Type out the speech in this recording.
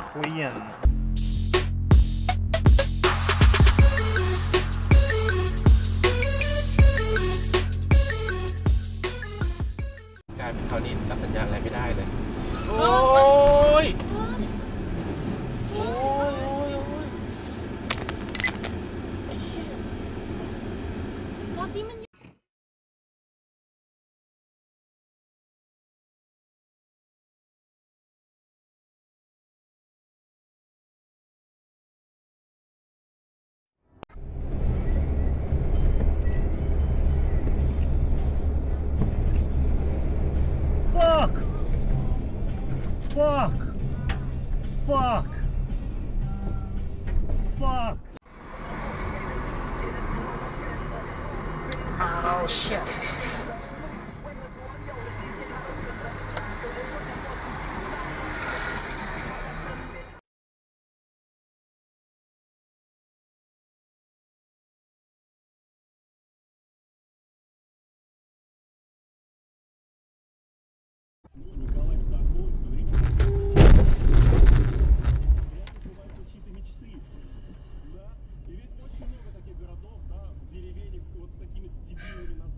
охуенно. กลายเป็นคราวนี้รับสัญญาณอะไรไม่ได้เลยโอ้ยโอ้ยไอ้เหี้ยรถนี้มัน Fuck! Fuck! Fuck! Fuck! Oh shit. Николай II со времен сбываются чьи-то мечты. Да? И ведь очень много таких городов, да, деревень вот с такими дебильными названиями.